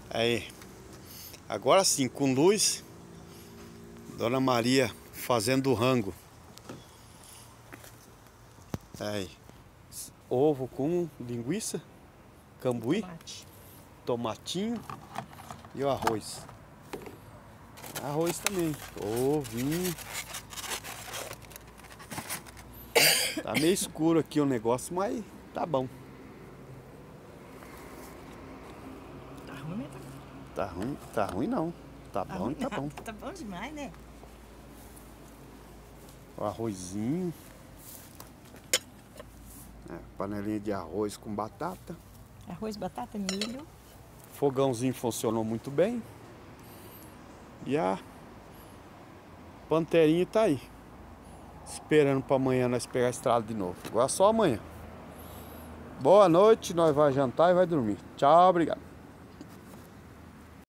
Aí, agora sim, com luz, Dona Maria fazendo o rango. Aí, ovo com linguiça, cambuí, tomatinho e o arroz. Arroz também, ovinho. Tá meio escuro aqui o negócio, mas tá bom. Tá ruim, né? Tá ruim não. Tá bom e tá bom. Tá bom demais, né? O arrozinho. Panelinha de arroz com batata. Arroz, batata, milho. Fogãozinho funcionou muito bem. E a Panterinha tá aí, esperando para amanhã nós pegar a estrada de novo. Agora só amanhã. Boa noite, nós vai jantar e vai dormir. Tchau, obrigado.